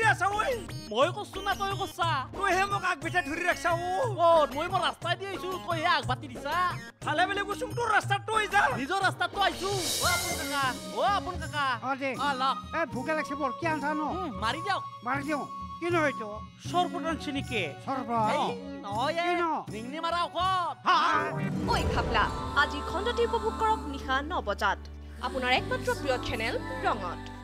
আছা ঐ মই কৈছো না তই কৈছা তইহে মোক আগপিঠা ধৰি ৰাখছা মই মোৰ ৰাস্তাই দি আহিছো তইহে আগবাতি দিছা ভালে বেলে গৈছো তোৰ ৰাস্তাত তই যা নিজৰ ৰাস্তাত তো আহিছো আপোন কাকা লওক ভোকে লাগছে বৰ কি আনছা ন মাৰি দিয়ক মাৰি দিওঁ কি নহয় এইটো সৰ্বত আনছি নেকি নহয় নিংনি মাৰা ঔষধ ঐ খাপলা আজি খণ্ডটি উপভোগ কৰক নিশা 9 বজাত আপোনাৰ একমাত্ৰ প্ৰিয় চেনেল ৰঙত